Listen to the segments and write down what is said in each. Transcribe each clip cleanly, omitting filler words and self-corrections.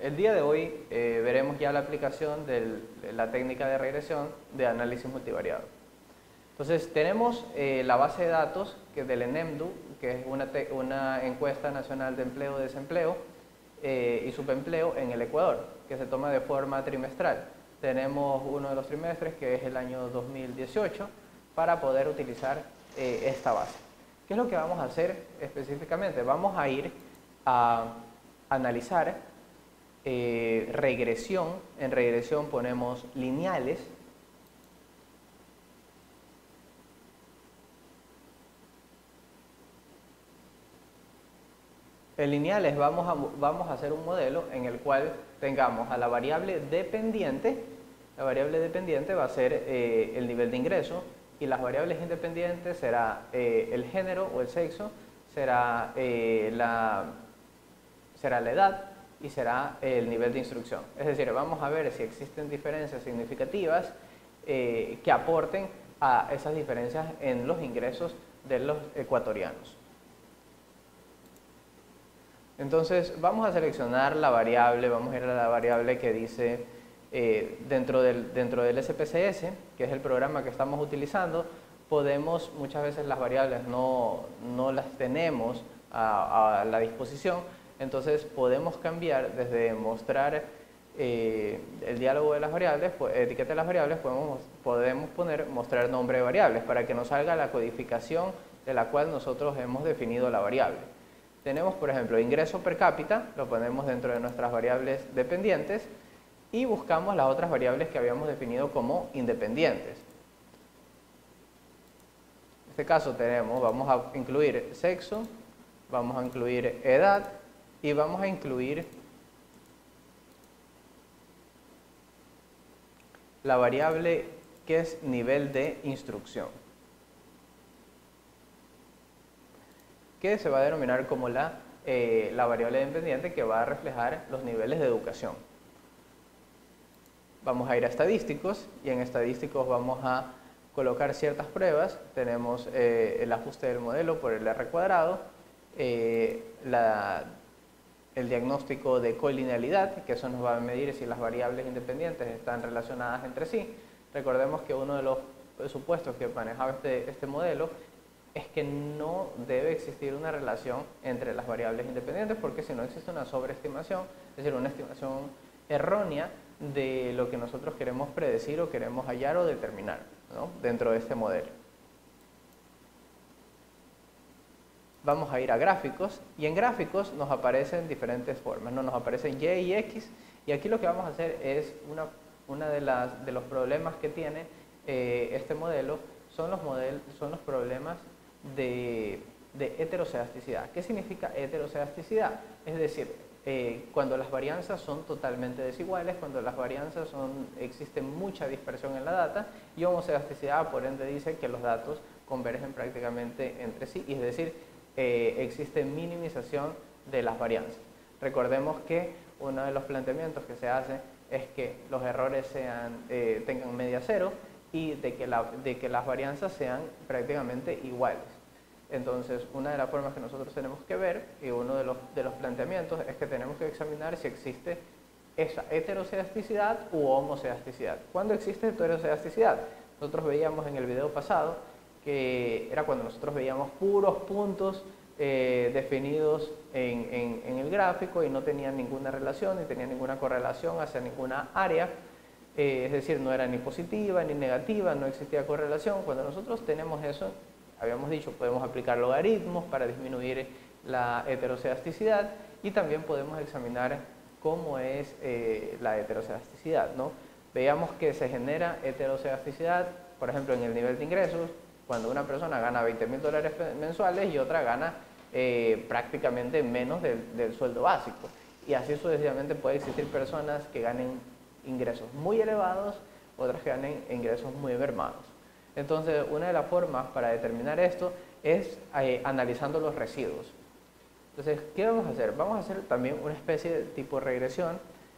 El día de hoy veremos ya la aplicación de la técnica de regresión de análisis multivariado. Entonces tenemos la base de datos del ENEMDU, que es una encuesta nacional de empleo y desempleo y subempleo en el Ecuador, que se toma de forma trimestral. Tenemos uno de los trimestres, que es el año 2018, para poder utilizar esta base. ¿Qué es lo que vamos a hacer específicamente? Vamos a ir a analizar regresión. En regresión ponemos lineales. En lineales vamos a hacer un modelo en el cual tengamos a la variable dependiente. La variable dependiente va a ser el nivel de ingreso, y las variables independientes será el género o el sexo, será la edad y será el nivel de instrucción. Es decir, vamos a ver si existen diferencias significativas que aporten a esas diferencias en los ingresos de los ecuatorianos. Entonces vamos a seleccionar la variable, vamos a ir a la variable que dice dentro del SPSS, que es el programa que estamos utilizando. Muchas veces las variables no las tenemos a la disposición, entonces podemos cambiar desde mostrar el diálogo de las variables, etiqueta de las variables, podemos poner mostrar nombre de variables para que nos salga la codificación de la cual nosotros hemos definido la variable. Tenemos, por ejemplo, ingreso per cápita, lo ponemos dentro de nuestras variables dependientes y buscamos las otras variables que habíamos definido como independientes. En este caso vamos a incluir sexo, vamos a incluir edad y vamos a incluir la variable que es nivel de instrucción, que se va a denominar como la variable dependiente que va a reflejar los niveles de educación. Vamos a ir a estadísticos y en estadísticos vamos a colocar ciertas pruebas. Tenemos el ajuste del modelo por el R cuadrado, el diagnóstico de colinealidad, que eso nos va a medir si las variables independientes están relacionadas entre sí. Recordemos que uno de los supuestos que manejaba este modelo es que no debe existir una relación entre las variables independientes, porque si no existe una sobreestimación, es decir, una estimación errónea de lo que nosotros queremos predecir o queremos hallar o determinar, ¿no?, dentro de este modelo. Vamos a ir a gráficos y en gráficos nos aparecen diferentes formas, ¿no? Nos aparecen Y y X, y aquí lo que vamos a hacer es una de los problemas que tiene este modelo son los problemas de heterocedasticidad. ¿Qué significa heterocedasticidad? Es decir, cuando las varianzas son totalmente desiguales, cuando las varianzas existe mucha dispersión en la data, y homocedasticidad por ende dice que los datos convergen prácticamente entre sí, y es decir, existe minimización de las varianzas. Recordemos que uno de los planteamientos que se hace es que los errores tengan media cero y de que las varianzas sean prácticamente iguales. Entonces, una de las formas que nosotros tenemos que ver, y uno de los planteamientos, es que tenemos que examinar si existe esa heterocedasticidad u homocedasticidad. ¿Cuándo existe heterocedasticidad? Nosotros veíamos en el video pasado que era cuando nosotros veíamos puros puntos definidos en el gráfico y no tenían ninguna relación, ni tenían ninguna correlación hacia ninguna área. Es decir, no era ni positiva ni negativa, no existía correlación. Cuando nosotros tenemos eso, habíamos dicho, podemos aplicar logaritmos para disminuir la heterocedasticidad, y también podemos examinar cómo es la heterocedasticidad, ¿no? Veíamos que se genera heterocedasticidad, por ejemplo, en el nivel de ingresos, cuando una persona gana $20.000 mensuales y otra gana prácticamente menos del sueldo básico. Y así sucesivamente puede existir personas que ganen ingresos muy elevados, otras que ganen ingresos muy mermados. Entonces, una de las formas para determinar esto es analizando los residuos. Entonces, ¿qué vamos a hacer? Vamos a hacer también una especie de tipo de regresión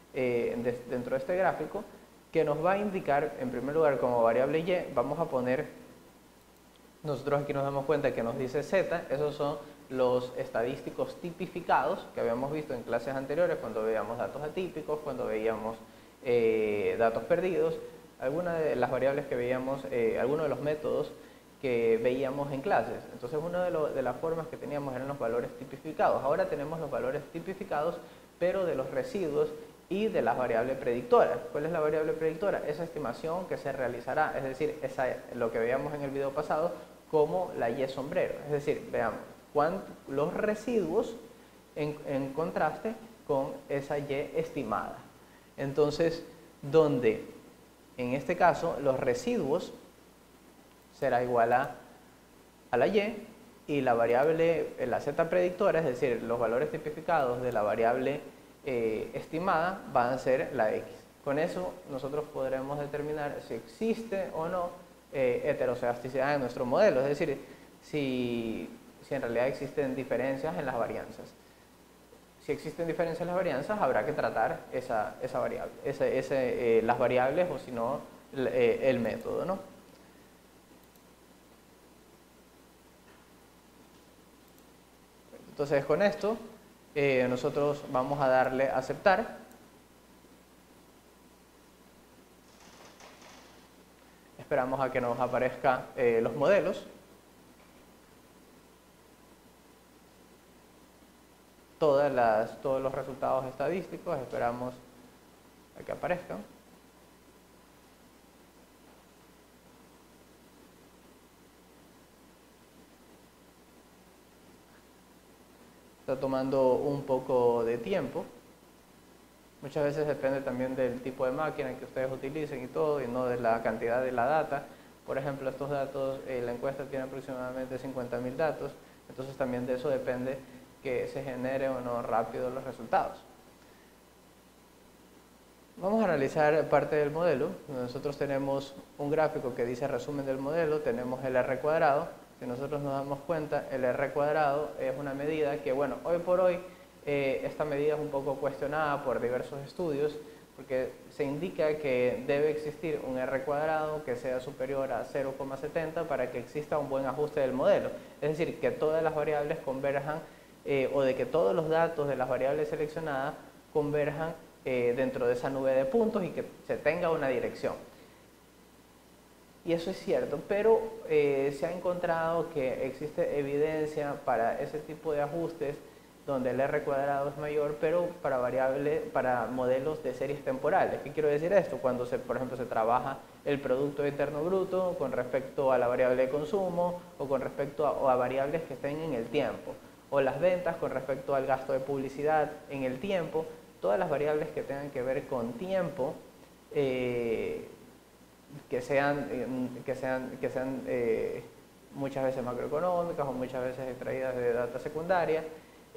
dentro de este gráfico, que nos va a indicar, en primer lugar, como variable Y, vamos a poner, nosotros aquí nos damos cuenta que nos dice Z, esos son los estadísticos tipificados que habíamos visto en clases anteriores cuando veíamos datos atípicos, cuando veíamos datos perdidos, algunas de las variables que veíamos, algunos de los métodos que veíamos en clases. Entonces una de las formas que teníamos eran los valores tipificados. Ahora tenemos los valores tipificados, pero de los residuos y de las variables predictoras. ¿Cuál es la variable predictora? Esa estimación que se realizará, es decir, lo que veíamos en el video pasado como la Y sombrero. Es decir, veamos los residuos en contraste con esa Y estimada. Entonces, donde en este caso los residuos será igual a la Y la variable, la Z predictora, es decir, los valores tipificados de la variable estimada van a ser la X. Con eso nosotros podremos determinar si existe o no heterocedasticidad en nuestro modelo, es decir, si en realidad existen diferencias en las varianzas. Si existen diferencias en las varianzas, habrá que tratar esa variable, las variables o si no, el método, ¿no? Entonces, con esto, nosotros vamos a darle a aceptar. Esperamos a que nos aparezcan los modelos. Todos los resultados estadísticos, esperamos a que aparezcan. Está tomando un poco de tiempo. Muchas veces depende también del tipo de máquina que ustedes utilicen y todo, y no de la cantidad de la data. Por ejemplo, estos datos, la encuesta tiene aproximadamente 50.000 datos, entonces también de eso depende que se genere o no rápido los resultados. Vamos a analizar parte del modelo. Nosotros tenemos un gráfico que dice resumen del modelo, tenemos el R cuadrado. Si nosotros nos damos cuenta, el R cuadrado es una medida que, bueno, hoy por hoy esta medida es un poco cuestionada por diversos estudios, porque se indica que debe existir un R cuadrado que sea superior a 0,70 para que exista un buen ajuste del modelo. Es decir, que todas las variables converjan o de que todos los datos de las variables seleccionadas converjan dentro de esa nube de puntos y que se tenga una dirección. Y eso es cierto, pero se ha encontrado que existe evidencia para ese tipo de ajustes donde el R cuadrado es mayor, pero para modelos de series temporales. ¿Qué quiero decir esto? Cuando, por ejemplo, se trabaja el Producto Interno Bruto con respecto a la variable de consumo o con respecto a variables que estén en el tiempo, o las ventas con respecto al gasto de publicidad en el tiempo, todas las variables que tengan que ver con tiempo, que sean muchas veces macroeconómicas o muchas veces extraídas de data secundaria,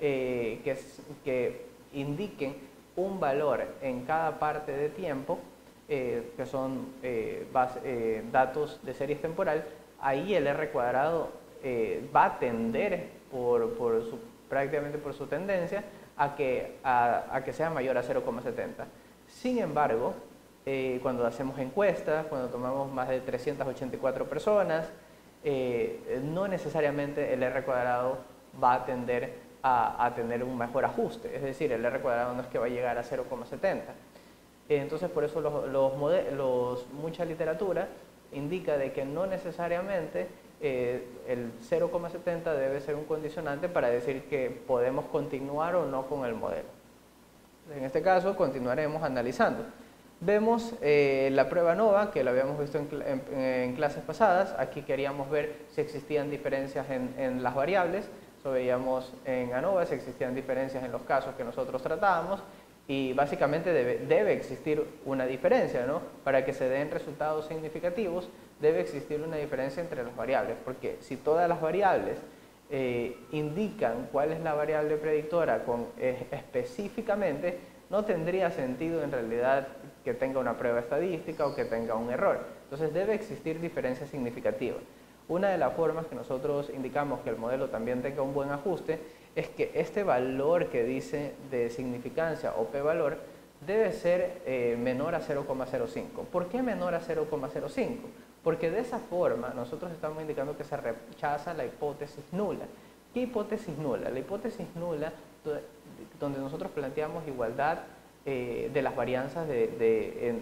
que indiquen un valor en cada parte de tiempo, que son datos de series temporal, ahí el R cuadrado va a tender prácticamente por su tendencia a que sea mayor a 0,70. Sin embargo, cuando hacemos encuestas, cuando tomamos más de 384 personas, no necesariamente el R cuadrado va a tender a tener un mejor ajuste, es decir, el R cuadrado no es que va a llegar a 0,70. Entonces, por eso mucha literatura indica de que no necesariamente el 0,70 debe ser un condicionante para decir que podemos continuar o no con el modelo. En este caso, continuaremos analizando. Vemos la prueba ANOVA, que la habíamos visto en clases pasadas. Aquí queríamos ver si existían diferencias en las variables. Eso veíamos en ANOVA, si existían diferencias en los casos que nosotros tratábamos. Y básicamente debe existir una diferencia, ¿no? Para que se den resultados significativos, debe existir una diferencia entre las variables. Porque si todas las variables indican cuál es la variable predictora específicamente, no tendría sentido en realidad que tenga una prueba estadística o que tenga un error. Entonces debe existir diferencias significativas. Una de las formas que nosotros indicamos que el modelo también tenga un buen ajuste es que este valor que dice de significancia o p-valor debe ser menor a 0,05. ¿Por qué menor a 0,05? Porque de esa forma nosotros estamos indicando que se rechaza la hipótesis nula. ¿Qué hipótesis nula? La hipótesis nula, donde nosotros planteamos igualdad de las varianzas de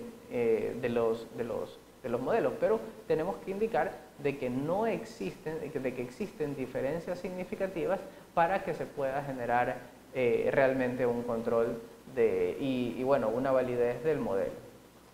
los modelos, pero tenemos que indicar de que no existen, de que existen diferencias significativas para que se pueda generar realmente un control y bueno, una validez del modelo.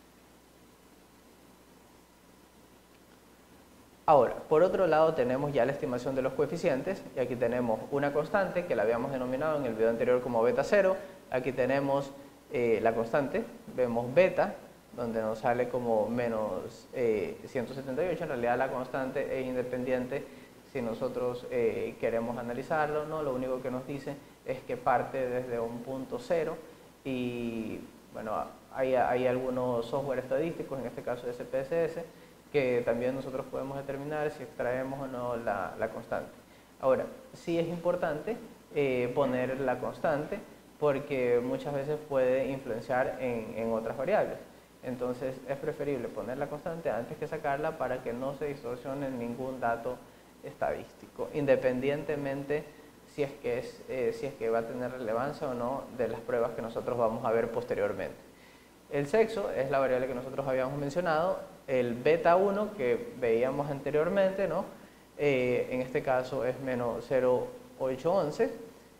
Ahora, por otro lado tenemos ya la estimación de los coeficientes, y aquí tenemos una constante que la habíamos denominado en el video anterior como beta 0, aquí tenemos la constante, vemos beta, donde nos sale como menos 178, en realidad la constante es independiente si nosotros queremos analizarlo, ¿no? Lo único que nos dice es que parte desde un punto cero y bueno, hay algunos software estadísticos, en este caso SPSS, que también nosotros podemos determinar si extraemos o no la constante. Ahora, sí es importante poner la constante porque muchas veces puede influenciar en otras variables. Entonces es preferible poner la constante antes que sacarla para que no se distorsione ningún dato estadístico, independientemente si es que va a tener relevancia o no de las pruebas que nosotros vamos a ver posteriormente. El sexo es la variable que nosotros habíamos mencionado, el beta 1 que veíamos anteriormente, ¿no? En este caso es menos 0,811,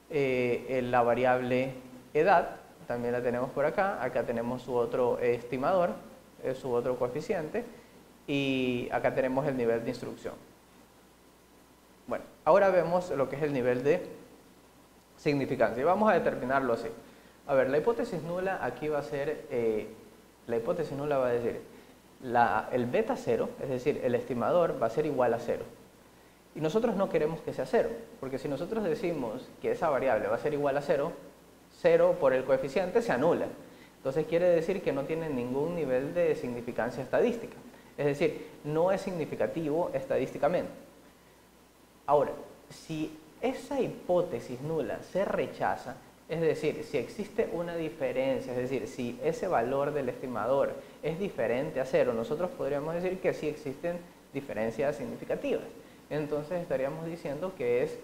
la variable edad también la tenemos por acá, acá tenemos su otro estimador, su otro coeficiente, y acá tenemos el nivel de instrucción. Bueno, ahora vemos lo que es el nivel de significancia y vamos a determinarlo así. A ver, la hipótesis nula aquí va a ser, la hipótesis nula va a decir, el beta 0, es decir, el estimador va a ser igual a 0. Y nosotros no queremos que sea 0, porque si nosotros decimos que esa variable va a ser igual a 0, 0 por el coeficiente se anula. Entonces quiere decir que no tiene ningún nivel de significancia estadística. Es decir, no es significativo estadísticamente. Ahora, si esa hipótesis nula se rechaza, es decir, si existe una diferencia, es decir, si ese valor del estimador es diferente a 0, nosotros podríamos decir que sí existen diferencias significativas. Entonces estaríamos diciendo que es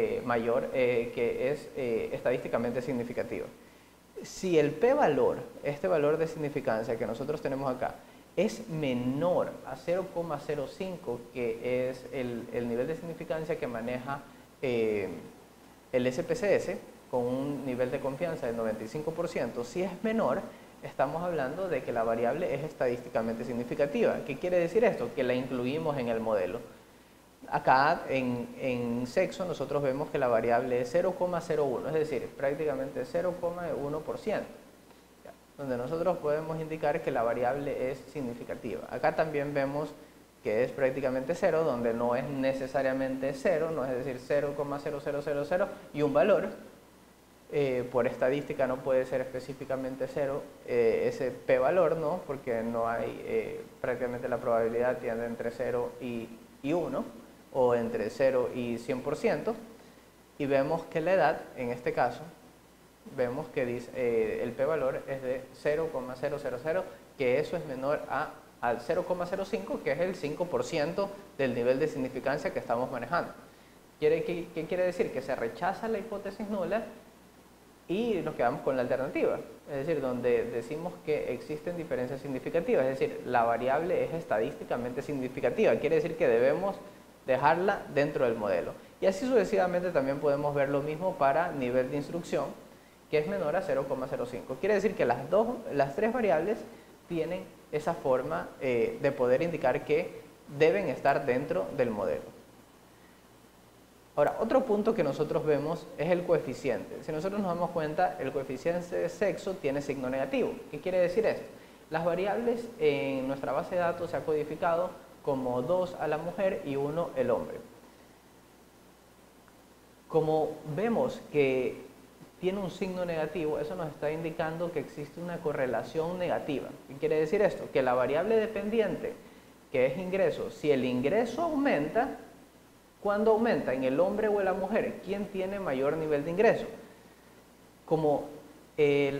estadísticamente significativa. Si el p-valor, este valor de significancia que nosotros tenemos acá, es menor a 0,05, que es el nivel de significancia que maneja el SPSS, con un nivel de confianza del 95%, si es menor, estamos hablando de que la variable es estadísticamente significativa. ¿Qué quiere decir esto? Que la incluimos en el modelo. Acá en sexo nosotros vemos que la variable es 0,01, es decir, prácticamente 0,1%, donde nosotros podemos indicar que la variable es significativa. Acá también vemos que es prácticamente 0, donde no es necesariamente 0, no es decir 0,0000 y un valor. Por estadística no puede ser específicamente 0 ese p-valor, ¿no? Porque no hay, prácticamente la probabilidad tiende entre 0 y 1, o entre 0 y 100%, y vemos que la edad, en este caso, vemos que dice, el p-valor es de 0,000, que eso es menor al 0,05, que es el 5% del nivel de significancia que estamos manejando. ¿Qué quiere decir? Que se rechaza la hipótesis nula y nos quedamos con la alternativa, es decir, donde decimos que existen diferencias significativas, es decir, la variable es estadísticamente significativa, quiere decir que debemos dejarla dentro del modelo. Y así sucesivamente también podemos ver lo mismo para nivel de instrucción, que es menor a 0,05. Quiere decir que las tres variables tienen esa forma de poder indicar que deben estar dentro del modelo. Ahora, otro punto que nosotros vemos es el coeficiente. Si nosotros nos damos cuenta, el coeficiente de sexo tiene signo negativo. ¿Qué quiere decir esto? Las variables en nuestra base de datos se ha codificado como 2 a la mujer y 1 el hombre. Como vemos que tiene un signo negativo, eso nos está indicando que existe una correlación negativa. ¿Qué quiere decir esto? Que la variable dependiente, que es ingreso, si el ingreso aumenta, ¿cuándo aumenta? ¿En el hombre o en la mujer? ¿Quién tiene mayor nivel de ingreso? Como el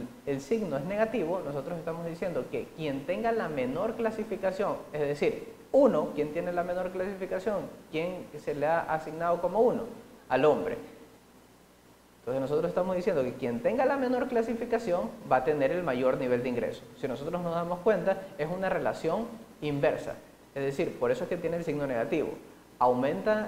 signo es negativo, nosotros estamos diciendo que quien tenga la menor clasificación, es decir, 1, ¿quién tiene la menor clasificación? ¿Quién se le ha asignado como 1? Al hombre. Entonces nosotros estamos diciendo que quien tenga la menor clasificación va a tener el mayor nivel de ingreso. Si nosotros nos damos cuenta, es una relación inversa. Es decir, por eso es que tiene el signo negativo. Aumenta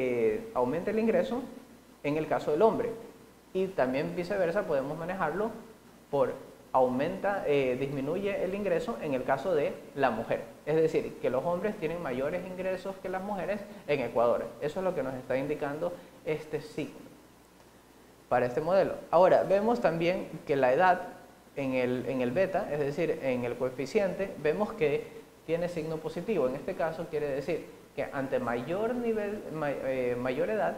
el ingreso en el caso del hombre. Y también viceversa podemos manejarlo por disminuye el ingreso en el caso de la mujer. Es decir, que los hombres tienen mayores ingresos que las mujeres en Ecuador. Eso es lo que nos está indicando este signo para este modelo. Ahora, vemos también que la edad en el beta, es decir, en el coeficiente, vemos que tiene signo positivo. En este caso quiere decir que ante mayor edad,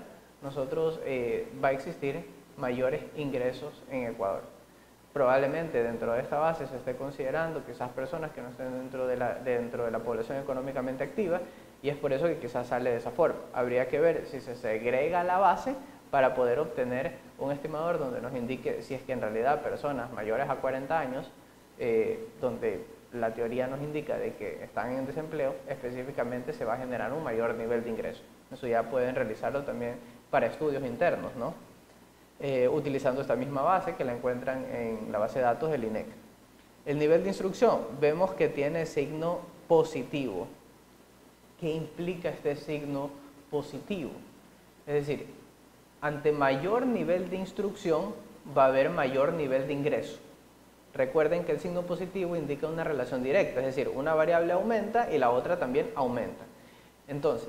va a existir mayores ingresos en Ecuador. Probablemente dentro de esta base se esté considerando quizás personas que no estén dentro de la población económicamente activa, y es por eso que quizás sale de esa forma. Habría que ver si se segrega la base para poder obtener un estimador donde nos indique si es que en realidad personas mayores a 40 años, donde la teoría nos indica de que están en desempleo, específicamente se va a generar un mayor nivel de ingreso. Eso ya pueden realizarlo también para estudios internos, ¿no? Utilizando esta misma base que la encuentran en la base de datos del INEC. El nivel de instrucción, vemos que tiene signo positivo. ¿Qué implica este signo positivo? Es decir, ante mayor nivel de instrucción va a haber mayor nivel de ingreso. Recuerden que el signo positivo indica una relación directa, es decir, una variable aumenta y la otra también aumenta. Entonces,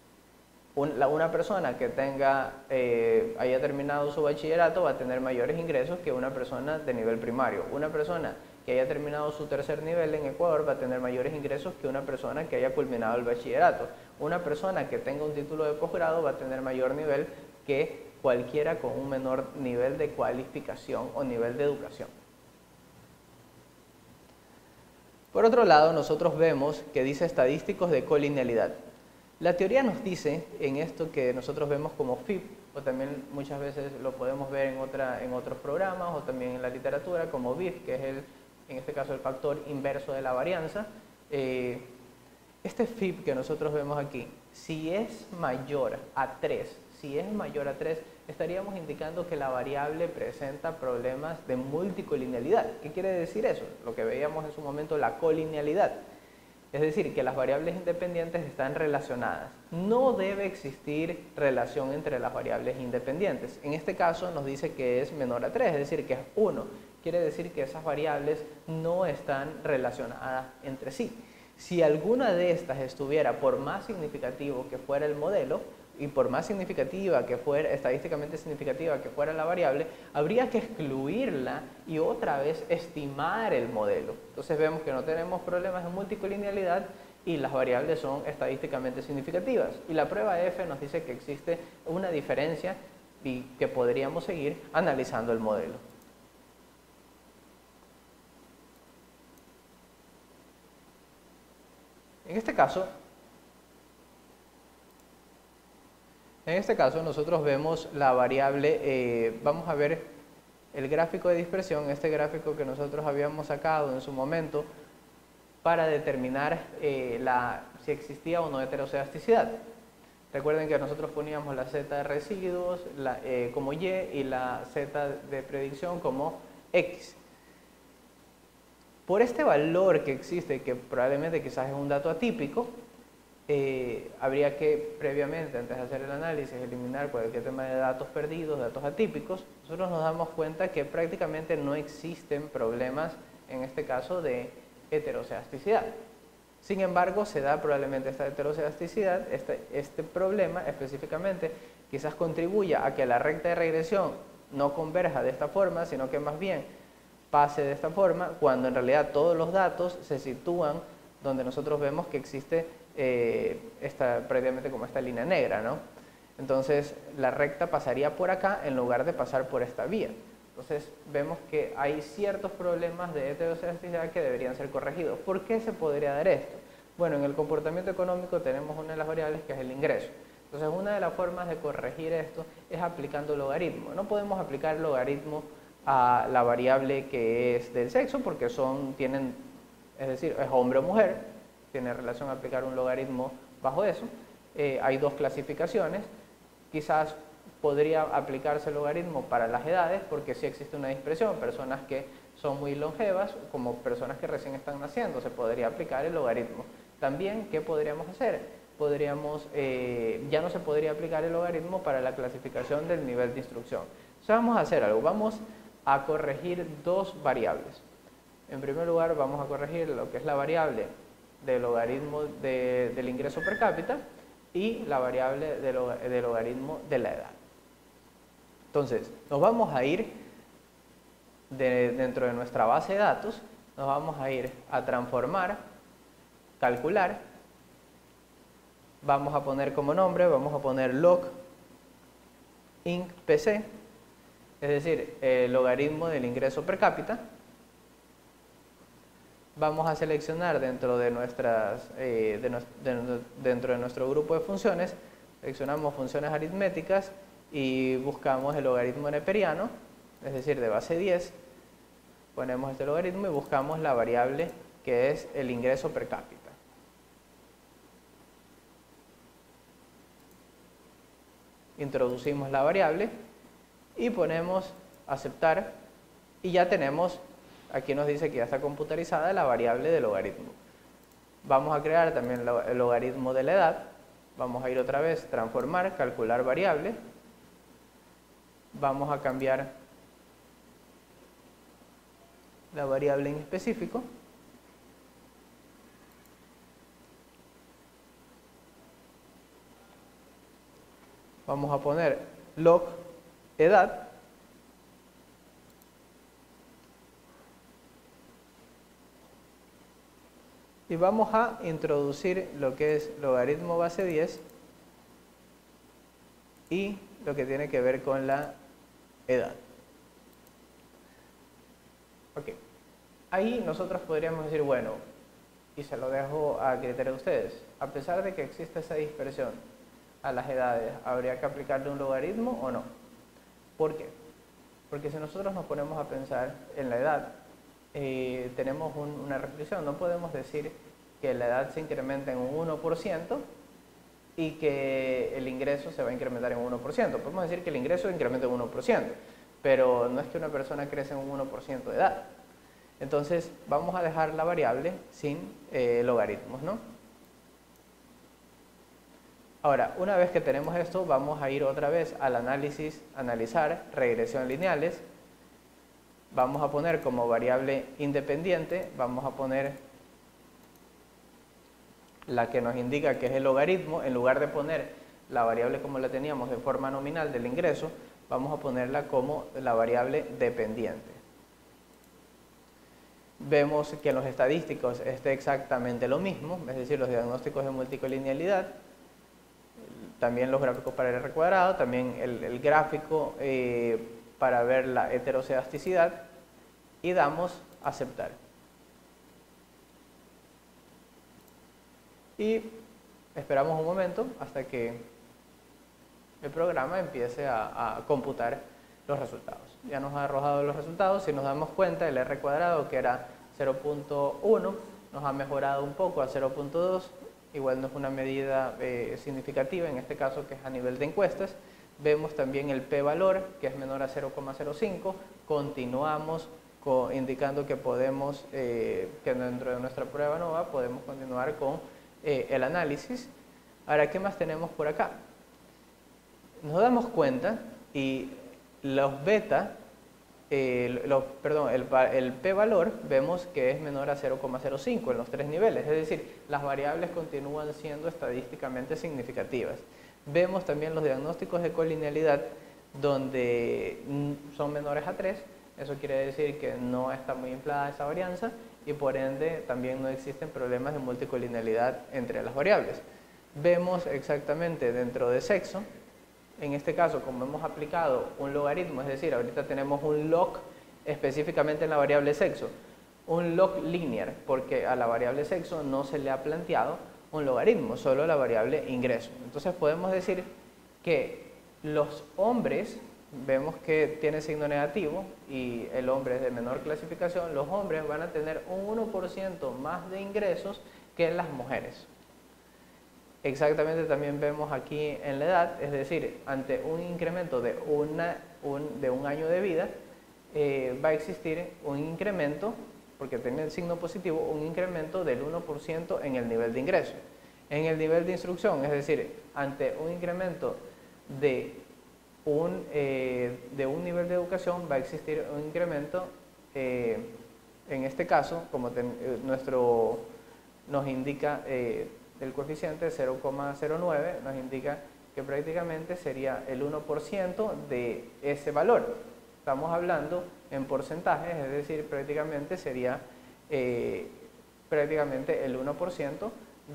una persona que haya terminado su bachillerato va a tener mayores ingresos que una persona de nivel primario. Una persona que haya terminado su tercer nivel en Ecuador va a tener mayores ingresos que una persona que haya culminado el bachillerato. Una persona que tenga un título de posgrado va a tener mayor nivel que cualquiera con un menor nivel de cualificación o nivel de educación. Por otro lado, nosotros vemos que dice estadísticos de colinealidad. La teoría nos dice en esto que nosotros vemos como FIP, o también muchas veces lo podemos ver en otros programas o también en la literatura como BIF, que es en este caso el factor inverso de la varianza. Este FIP que nosotros vemos aquí, si es mayor a 3, estaríamos indicando que la variable presenta problemas de multicolinealidad. ¿Qué quiere decir eso? Lo que veíamos en su momento, la colinealidad. Es decir, que las variables independientes están relacionadas. No debe existir relación entre las variables independientes. En este caso nos dice que es menor a 3, es decir, que es 1. Quiere decir que esas variables no están relacionadas entre sí. Si alguna de estas estuviera, por más significativo que fuera el modelo, y por más significativa que fuera, estadísticamente significativa que fuera la variable, habría que excluirla y otra vez estimar el modelo. Entonces vemos que no tenemos problemas de multicolinealidad y las variables son estadísticamente significativas. Y la prueba F nos dice que existe una diferencia y que podríamos seguir analizando el modelo. En este caso nosotros vemos la variable, vamos a ver el gráfico de dispersión, este gráfico que nosotros habíamos sacado en su momento para determinar si existía o no heterocedasticidad. Recuerden que nosotros poníamos la z de residuos como y y la z de predicción como x. Por este valor que existe, que probablemente quizás es un dato atípico, habría que previamente, antes de hacer el análisis, eliminar cualquier tema de datos perdidos, datos atípicos. Nosotros nos damos cuenta que prácticamente no existen problemas, en este caso, de heterocedasticidad. Sin embargo, se da probablemente esta heterocedasticidad, este problema específicamente, quizás contribuya a que la recta de regresión no converja de esta forma, sino que más bien pase de esta forma, cuando en realidad todos los datos se sitúan donde nosotros vemos que existe prácticamente como esta línea negra, ¿no? Entonces la recta pasaría por acá en lugar de pasar por esta vía. Entonces vemos que hay ciertos problemas de heterocedasticidad que deberían ser corregidos. ¿Por qué se podría dar esto? Bueno, en el comportamiento económico tenemos una de las variables que es el ingreso. Entonces una de las formas de corregir esto es aplicando logaritmo. No podemos aplicar logaritmo a la variable que es del sexo porque es decir, es hombre o mujer. tiene relación a aplicar un logaritmo bajo eso. Hay dos clasificaciones. Quizás podría aplicarse el logaritmo para las edades, porque sí existe una dispersión, personas que son muy longevas, como personas que recién están naciendo, se podría aplicar el logaritmo. También, ¿qué podríamos hacer? Ya no se podría aplicar el logaritmo para la clasificación del nivel de instrucción. Entonces vamos a hacer algo, vamos a corregir dos variables. En primer lugar vamos a corregir lo que es la variable del logaritmo del ingreso per cápita y la variable del logaritmo de la edad. Entonces, nos vamos a ir dentro de nuestra base de datos, nos vamos a ir a transformar, calcular, vamos a poner como nombre, vamos a poner log inc PC, es decir, el logaritmo del ingreso per cápita. Vamos a seleccionar dentro de nuestro grupo de funciones, seleccionamos funciones aritméticas y buscamos el logaritmo neperiano, es decir, de base 10, ponemos este logaritmo y buscamos la variable que es el ingreso per cápita. Introducimos la variable y ponemos aceptar y ya tenemos, aquí nos dice que ya está computarizada la variable del logaritmo. Vamos a crear también el logaritmo de la edad, vamos a ir otra vez, transformar, calcular variable, vamos a cambiar la variable en específico, vamos a poner log edad y vamos a introducir lo que es logaritmo base 10 y lo que tiene que ver con la edad. Ok, ahí nosotros podríamos decir, bueno, y se lo dejo a criterio de ustedes, a pesar de que existe esa dispersión a las edades, ¿habría que aplicarle un logaritmo o no? ¿Por qué? Porque si nosotros nos ponemos a pensar en la edad, tenemos una reflexión, no podemos decir que la edad se incrementa en un 1% y que el ingreso se va a incrementar en un 1%. Podemos decir que el ingreso incrementa en un 1%, pero no es que una persona crece en un 1% de edad. Entonces vamos a dejar la variable sin logaritmos, ¿no? Ahora, una vez que tenemos esto, vamos a ir otra vez al análisis, analizar, regresión lineales. Vamos a poner como variable independiente, vamos a poner la que nos indica que es el logaritmo. En lugar de poner la variable como la teníamos de forma nominal del ingreso, vamos a ponerla como la variable dependiente. Vemos que en los estadísticos está exactamente lo mismo, es decir, los diagnósticos de multicolinealidad, también los gráficos para el R cuadrado, también el gráfico para ver la heterocedasticidad y damos aceptar. Y esperamos un momento hasta que el programa empiece a computar los resultados. Ya nos ha arrojado los resultados, si nos damos cuenta el R cuadrado que era 0.1 nos ha mejorado un poco a 0.2, igual no es una medida significativa, en este caso que es a nivel de encuestas. Vemos también el p-valor que es menor a 0,05, continuamos indicando que podemos, que dentro de nuestra prueba nueva podemos continuar con el análisis. Ahora, ¿qué más tenemos por acá? Nos damos cuenta y los beta, el p-valor vemos que es menor a 0,05 en los tres niveles, es decir, las variables continúan siendo estadísticamente significativas. Vemos también los diagnósticos de colinealidad donde son menores a 3, eso quiere decir que no está muy inflada esa varianza y por ende también no existen problemas de multicolinealidad entre las variables. Vemos exactamente dentro de sexo, en este caso como hemos aplicado un logaritmo, es decir, ahorita tenemos un log específicamente en la variable sexo, un log linear, porque a la variable sexo no se le ha planteado un logaritmo, solo la variable ingreso. Entonces podemos decir que los hombres, vemos que tiene signo negativo y el hombre es de menor clasificación, los hombres van a tener un 1% más de ingresos que las mujeres. Exactamente también vemos aquí en la edad, es decir, ante un incremento de un año de vida, va a existir un incremento, porque tiene el signo positivo, un incremento del 1% en el nivel de ingreso. En el nivel de instrucción, es decir, ante un incremento de un nivel de educación, va a existir un incremento, en este caso, como nos indica el coeficiente 0,09, nos indica que prácticamente sería el 1% de ese valor. Estamos hablando en porcentajes, es decir, prácticamente sería prácticamente el 1%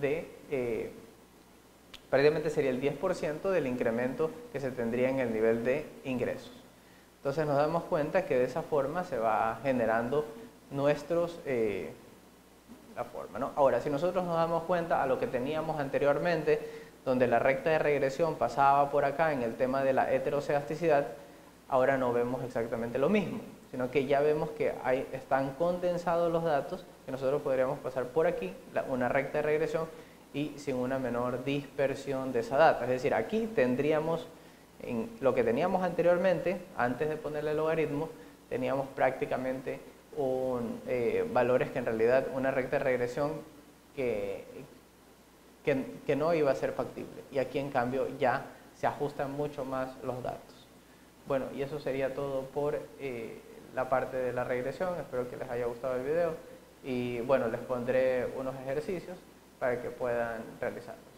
prácticamente sería el 10% del incremento que se tendría en el nivel de ingresos. Entonces nos damos cuenta que de esa forma se va generando la forma, ¿no? Ahora, si nosotros nos damos cuenta a lo que teníamos anteriormente, donde la recta de regresión pasaba por acá en el tema de la heterocedasticidad, ahora no vemos exactamente lo mismo, sino que ya vemos que están condensados los datos, que nosotros podríamos pasar por aquí, una recta de regresión, y sin una menor dispersión de esa data. Es decir, aquí tendríamos, en lo que teníamos anteriormente, antes de ponerle el logaritmo, teníamos prácticamente valores que en realidad una recta de regresión que no iba a ser factible. Y aquí en cambio ya se ajustan mucho más los datos. Bueno, y eso sería todo por la parte de la regresión. Espero que les haya gustado el video. Y bueno, les pondré unos ejercicios para que puedan realizarlo.